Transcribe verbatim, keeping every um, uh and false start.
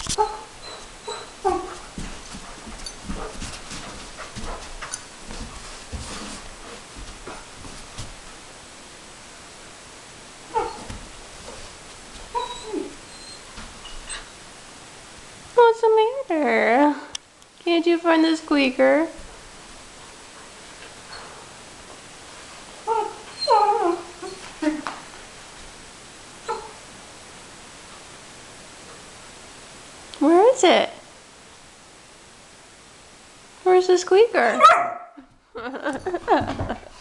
What's the matter? Can't you find the squeaker? Where is it? Where's the squeaker?